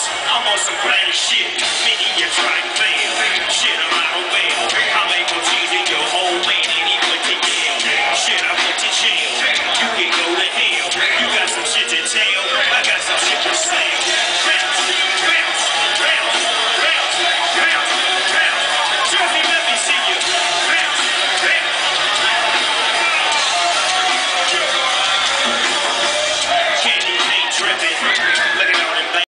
I'm on some bang shit, making you try